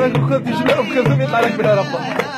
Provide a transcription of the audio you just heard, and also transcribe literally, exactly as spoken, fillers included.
كنت تجي لهم كذا يطلع لك بلا ربا